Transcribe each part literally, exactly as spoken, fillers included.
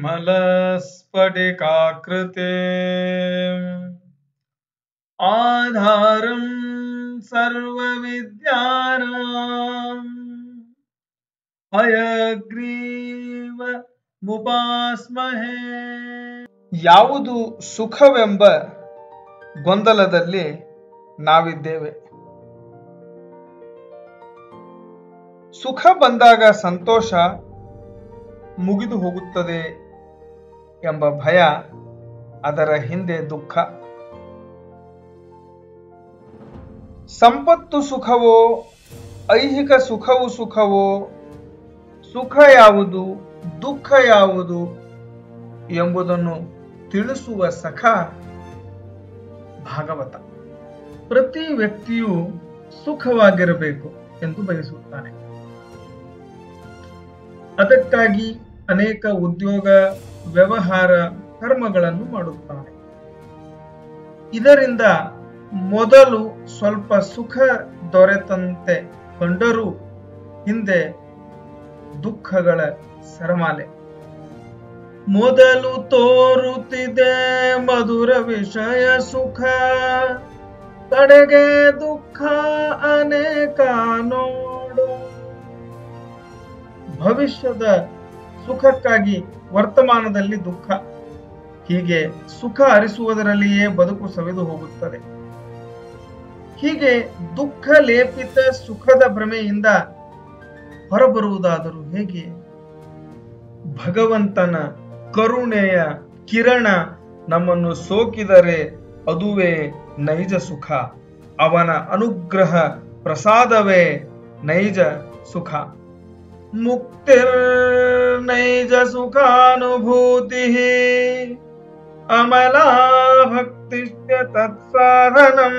निर्मलस्फटिकाकृते आधारं सर्वविद्यानां हयग्रीवमुपास्महे। ಯಾವುದು ಸುಖವೆಂಬ ಗೊಂದಲದಲ್ಲಿ ನಾವಿದ್ದೇವೆ. ಸುಖ ಬಂದಾಗ ಸಂತೋಷ ಮುಗಿದು ಹೋಗುತ್ತದೆ ಎಂಬ ಭಯ, ಅದರ ಹಿಂದೆ ದುಃಖ. ಸಂಪತ್ತು ಸುಖವೋ, ಐಹಿಕ ಸುಖವು ಸುಖವೋ, ಸುಖ ಯಾವುದು ದುಃಖ ಯಾವುದು ಎಂಬುದನ್ನು ತಿಳಿಸುವ ಸಖ ಭಾಗವತ. ಪ್ರತಿ ವ್ಯಕ್ತಿಯು ಸುಖವಾಗಿರಬೇಕು ಎಂದು ಬಯಸುತ್ತಾನೆ. ಅದಕ್ಕಾಗಿ ಅನೇಕ ಉದ್ಯೋಗ, ವ್ಯವಹಾರ, ಕರ್ಮಗಳನ್ನು ಮಾಡುತ್ತಾನೆ. ಇದರಿಂದ ಮೊದಲು ಸ್ವಲ್ಪ ಸುಖ ದೊರೆತಂತೆ ಕಂಡರೂ ಹಿಂದೆ ದುಃಖಗಳ ಸರಮಾಲೆ. ಮೊದಲು ತೋರುತ್ತಿದೆ ಮಧುರ ವಿಷಯ ಸುಖ, ಕಡೆಗೆ ದುಃಖ ಅನೇಕ ನೋಡು. ಭವಿಷ್ಯದ ಸುಖಕ್ಕಾಗಿ ವರ್ತಮಾನದಲ್ಲಿ ದುಃಖ. ಹೀಗೆ ಸುಖ ಹರಿಸುವುದರಲ್ಲಿಯೇ ಬದುಕು ಸವಿದು ಹೋಗುತ್ತದೆ. ಹೀಗೆ ದುಃಖ ಲೇಪಿತ ಸುಖದ ಭ್ರಮೆಯಿಂದ ಹೊರಬರುವುದಾದರೂ ಹೇಗೆ? ಭಗವಂತನ ಕರುಣೆಯ ಕಿರಣ ನಮ್ಮನ್ನು ಸೋಕಿದರೆ ಅದುವೇ ನೈಜ ಸುಖ. ಅವನ ಅನುಗ್ರಹ ಪ್ರಸಾದವೇ ನೈಜ ಸುಖ. ಮುಕ್ತಿರ್ ನೈಜ ಸುಖಾನುಭೂತಿ ಅಮಲಾ ಭಕ್ತಿಶ್ಚ ತತ್ಸಾಧನಂ.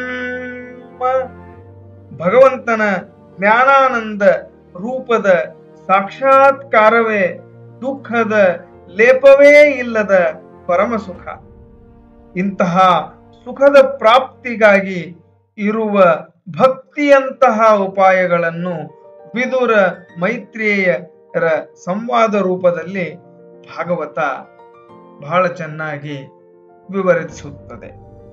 ಭಗವಂತನ ಜ್ಞಾನಾನಂದ ರೂಪದ ಸಾಕ್ಷಾತ್ಕಾರವೇ ದುಃಖದ ಲೇಪವೇ ಇಲ್ಲದ ಪರಮ ಸುಖ. ಇಂತಹ ಸುಖದ ಪ್ರಾಪ್ತಿಗಾಗಿ ಇರುವ ಭಕ್ತಿಯಂತಹ ಉಪಾಯಗಳನ್ನು ವಿದುರ ಮೈತ್ರೇಯರ ಸಂವಾದ ರೂಪದಲ್ಲಿ ಭಾಗವತ ಬಹಳ ಚೆನ್ನಾಗಿ ವಿವರಿಸುತ್ತದೆ.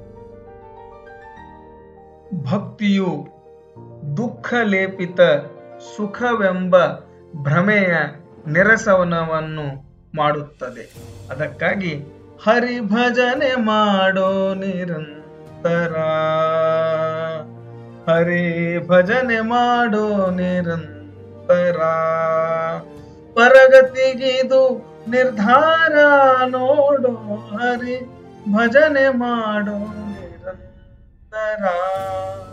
ಭಕ್ತಿಯು ದುಃಖ ಲೇಪಿತ ಸುಖವೆಂಬ ಭ್ರಮೆಯ ನಿರಸನವನ್ನು ಮಾಡುತ್ತದೆ. ಅದಕ್ಕಾಗಿ ಹರಿಭಜನೆ ಮಾಡೋ ನಿರಂತರ, ಹರಿ ಭಜನೆ ಮಾಡೋ ನಿರಂತರ, ಪರಗತಿಗಿದು ನಿರ್ಧಾರ ನೋಡೋ, ಹರಿ ಭಜನೆ ಮಾಡೋ ನಿರಂತರ.